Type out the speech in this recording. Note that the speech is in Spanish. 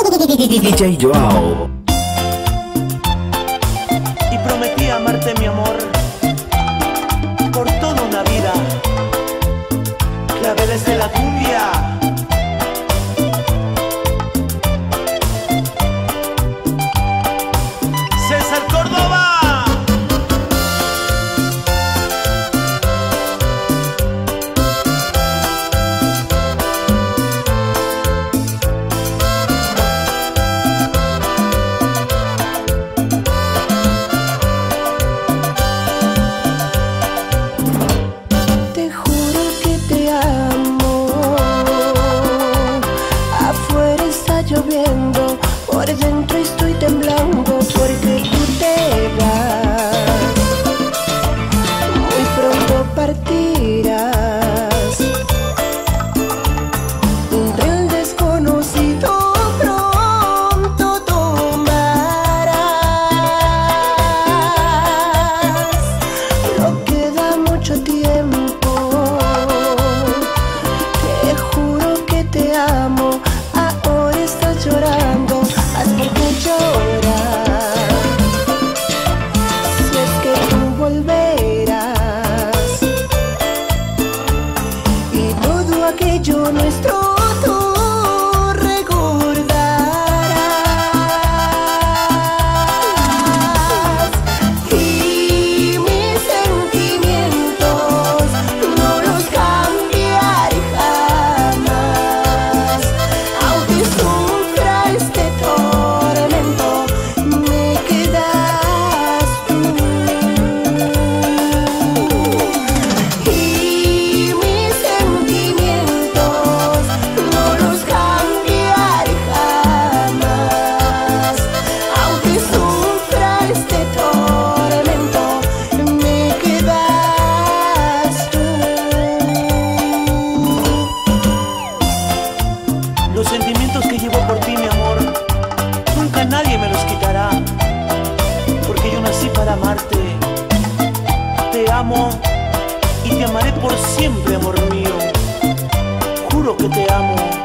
DJ Joao. Y prometí amarte, mi amor, por toda una vida. Claveles de la cumbia. César Córdoba. Te juro que te amo. Afuera está lloviendo, por dentro estoy temblando porque tú te vas. Muy pronto partirás. Del desconocido pronto tomarás. No queda mucho tiempo. Te juro que te amo. Ahora estás llorando. Haz por qué llorar. Si es que tú volverás. Y todo aquello nuestro tú recordarás. Y mis sentimientos no los cambiaré jamás. Aunque sufra este tormento, me quedas tú. Y mis sentimientos no los cambiaré jamás. Aunque sufra este tormento, me quedas tú. Los sentimientos que llevo por ti, mi amor, nunca nadie me los quitará, porque yo nací para amarte. Te amo y te amaré por siempre, amor mío. Juro que te amo.